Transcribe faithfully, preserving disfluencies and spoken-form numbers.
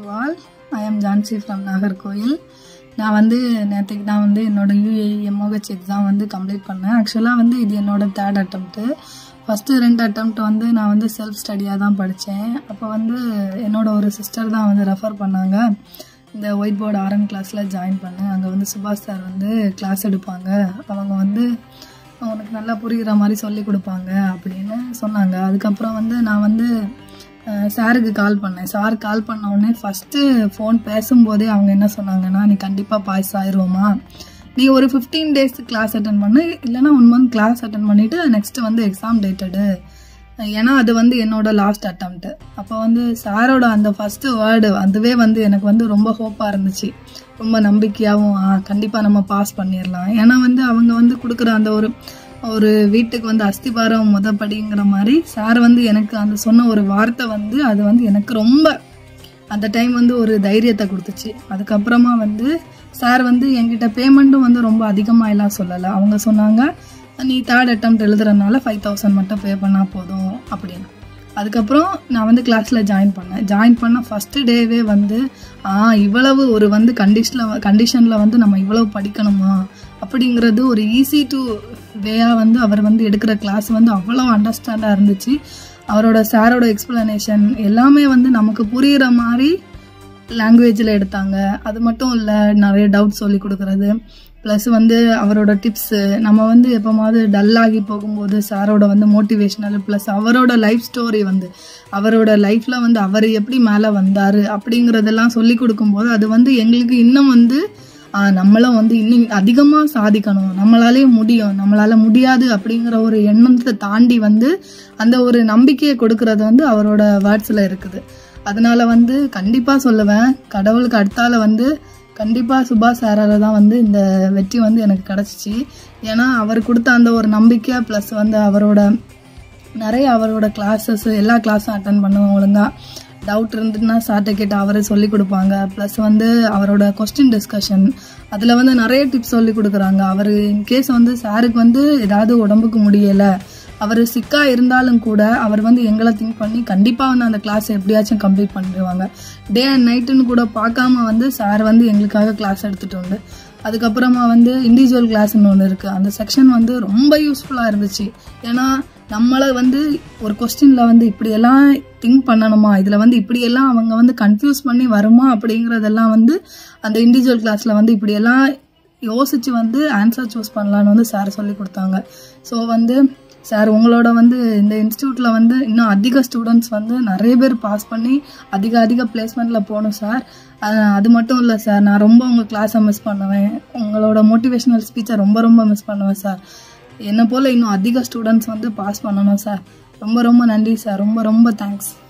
to all. I am Jansi from Nagarkoil. நான் வந்து நேற்றுக்கு தான் வந்து என்னோட U A E M O H exam வந்து கம்ப்ளீட் பண்ணேன். ஆக்சுவலாக வந்து இது என்னோட தேர்ட் அட்டம்ப்ட்டு. ஃபஸ்ட்டு ரெண்டு அட்டம்ப்ட் வந்து நான் வந்து செல்ஃப் ஸ்டடியாக தான் படித்தேன். அப்போ வந்து என்னோட ஒரு சிஸ்டர் தான் வந்து ரெஃபர் பண்ணாங்க. இந்த ஒயிட் போர்டு ஆர்எம் கிளாஸில் ஜாயின் பண்ணேன். அங்கே வந்து சுபாஷ் சார் வந்து கிளாஸ் எடுப்பாங்க. அவங்க வந்து உனக்கு நல்லா புரிகிற மாதிரி சொல்லி கொடுப்பாங்க அப்படின்னு சொன்னாங்க. அதுக்கப்புறம் வந்து நான் வந்து சாருக்கு கால் பண்ணேன். சார் கால் பண்ண உடனே ஃபஸ்ட்டு ஃபோன் பேசும்போதே அவங்க என்ன சொன்னாங்கன்னா, நீ கண்டிப்பாக பாஸ் ஆயிடுவோமா, நீ ஒரு ஃபிஃப்டீன் டேஸ் கிளாஸ் அட்டன் பண்ணு, இல்லைனா ஒன் மந்த் கிளாஸ் அட்டன் பண்ணிவிட்டு நெக்ஸ்ட்டு வந்து எக்ஸாம் டேட்டடு, ஏன்னா அது வந்து என்னோட லாஸ்ட் அட்டம்ப்ட்டு. அப்போ வந்து சாரோட அந்த ஃபஸ்ட்டு வேர்டு அதுவே வந்து எனக்கு வந்து ரொம்ப ஹோப்பாக இருந்துச்சு, ரொம்ப நம்பிக்கையாகவும் கண்டிப்பாக நம்ம பாஸ் பண்ணிடலாம். ஏன்னா வந்து அவங்க வந்து கொடுக்குற அந்த ஒரு ஒரு வீட்டுக்கு வந்து அஸ்திபாரம் முதப்படிங்கிற மாதிரி சார் வந்து எனக்கு அந்த சொன்ன ஒரு வார்த்தை வந்து அது வந்து எனக்கு ரொம்ப அந்த டைம் வந்து ஒரு தைரியத்தை கொடுத்துச்சு. அதுக்கப்புறமா வந்து சார் வந்து என்கிட்ட பேமெண்ட்டும் வந்து ரொம்ப அதிகமாக எல்லாம் சொல்லலை. அவங்க சொன்னாங்க, நீ தேர்ட் அட்டெம்ப்ட் எழுதுறதுனால ஃபைவ் தௌசண்ட் மட்டும் பே பண்ணால் போதும் அப்படின்னு. அதுக்கப்புறம் நான் வந்து கிளாஸில் ஜாயின் பண்ணேன். ஜாயின் பண்ண ஃபஸ்ட்டு டேவே வந்து ஆ இவ்வளவு ஒரு வந்து கண்டிஷனில் கண்டிஷனில் வந்து நம்ம இவ்வளவு படிக்கணுமா அப்படிங்கிறது ஒரு ஈஸி டு வேயாக வந்து அவர் வந்து எடுக்கிற கிளாஸ் வந்து அவ்வளோ அண்டர்ஸ்டாண்டாக இருந்துச்சு. அவரோட சாரோட எக்ஸ்பிளனேஷன் எல்லாமே வந்து நமக்கு புரிகிற மாதிரி லாங்குவேஜில் எடுத்தாங்க. அது மட்டும் இல்லை, நிறைய டவுட் சொல்லி கொடுக்குறது, ப்ளஸ் வந்து அவரோட டிப்ஸு, நம்ம வந்து எப்போமாவது டல்லாகி போகும்போது சாரோட வந்து மோட்டிவேஷ்னல் ப்ளஸ் அவரோட லைஃப் ஸ்டோரி வந்து அவரோட லைஃப்பில் வந்து அவர் எப்படி மேலே வந்தார் அப்படிங்கிறதெல்லாம் சொல்லி கொடுக்கும்போது அது வந்து எங்களுக்கு இன்னும் வந்து நம்மளும் வந்து இன்னும் அதிகமாக சாதிக்கணும், நம்மளாலே முடியும், நம்மளால முடியாது அப்படிங்கிற ஒரு எண்ணத்தை தாண்டி வந்து அந்த ஒரு நம்பிக்கையை கொடுக்கறது வந்து அவரோட வேர்ட்ஸில் இருக்குது. அதனால வந்து கண்டிப்பாக சொல்லுவேன், கடவுளுக்கு அடுத்தால வந்து கண்டிப்பாக சுபாஷ் சாரால் தான் வந்து இந்த வெற்றி வந்து எனக்கு கிடச்சிச்சு. ஏன்னா அவர் கொடுத்த அந்த ஒரு நம்பிக்கை ப்ளஸ் வந்து அவரோட நிறைய அவரோட கிளாஸஸ் எல்லா கிளாஸும் அட்டன் பண்ணுவேன் ஒழுங்காக. டவுட் இருந்துட்டுனா சார்ட்டை கேட்டு அவரே சொல்லி கொடுப்பாங்க. ப்ளஸ் வந்து அவரோட கொஸ்டின் டிஸ்கஷன் அதில் வந்து நிறைய டிப்ஸ் சொல்லி கொடுக்குறாங்க. அவர் இன்கேஸ் வந்து சாருக்கு வந்து ஏதாவது உடம்புக்கு முடியலை, அவர் சிக்காக இருந்தாலும் கூட அவர் வந்து எங்களை திங்க் பண்ணி கண்டிப்பாக வந்து அந்த கிளாஸை எப்படியாச்சும் கம்ப்ளீட் பண்ணிடுவாங்க. டே அண்ட் நைட்டுன்னு கூட பார்க்காம வந்து சார் வந்து எங்களுக்காக கிளாஸ் எடுத்துகிட்டு உண்டு. அதுக்கப்புறமா வந்து இண்டிவிஜுவல் கிளாஸ்ன்னு ஒன்று இருக்குது. அந்த செக்ஷன் வந்து ரொம்ப யூஸ்ஃபுல்லாக இருந்துச்சு. ஏன்னா நம்மளை வந்து ஒரு கொஸ்டினில் வந்து இப்படியெல்லாம் திங்க் பண்ணணுமா, இதில் வந்து இப்படியெல்லாம் அவங்க வந்து கன்ஃபியூஸ் பண்ணி வருமா அப்படிங்கிறதெல்லாம் வந்து அந்த இண்டிவிஜுவல் கிளாஸில் வந்து இப்படியெல்லாம் யோசித்து வந்து ஆன்சர் சூஸ் பண்ணலான்னு வந்து சார் சொல்லி கொடுத்தாங்க. ஸோ வந்து சார் உங்களோட வந்து இந்த இன்ஸ்டியூட்டில் வந்து இன்னும் அதிக ஸ்டூடெண்ட்ஸ் வந்து நிறைய பேர் பாஸ் பண்ணி அதிக அதிக பிளேஸ்மெண்ட்டில் போகணும் சார். அது மட்டும் இல்லை சார், நான் ரொம்ப உங்கள் கிளாஸை மிஸ் பண்ணுவேன், உங்களோட மோட்டிவேஷ்னல் ஸ்பீச்சை ரொம்ப ரொம்ப மிஸ் பண்ணுவேன் சார். என்னை போல் இன்னும் அதிக ஸ்டூடெண்ட்ஸ் வந்து பாஸ் பண்ணணும் சார். ரொம்ப ரொம்ப நன்றி சார், ரொம்ப ரொம்ப தேங்க்ஸ்.